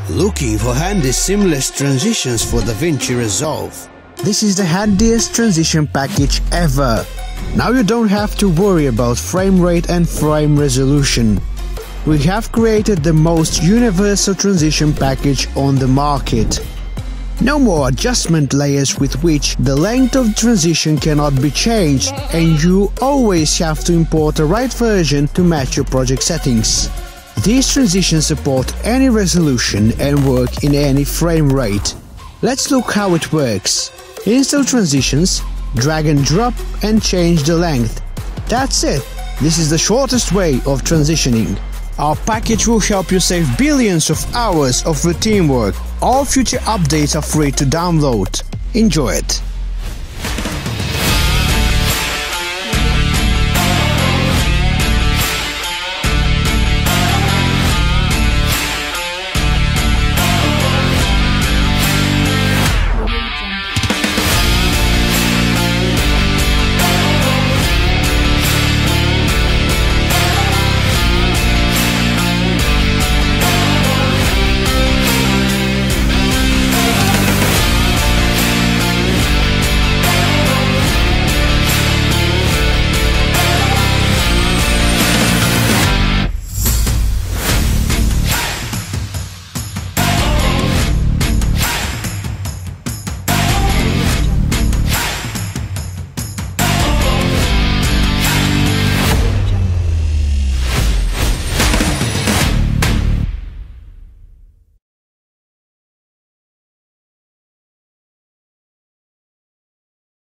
Looking for handy seamless transitions for DaVinci Resolve? This is the handiest transition package ever. Now you don't have to worry about frame rate and frame resolution. We have created the most universal transition package on the market. No more adjustment layers with which the length of transition cannot be changed, and you always have to import the right version to match your project settings. These transitions support any resolution and work in any frame rate. Let's look how it works. Install transitions, drag and drop and change the length. That's it. This is the shortest way of transitioning. Our package will help you save billions of hours of routine work. All future updates are free to download. Enjoy it.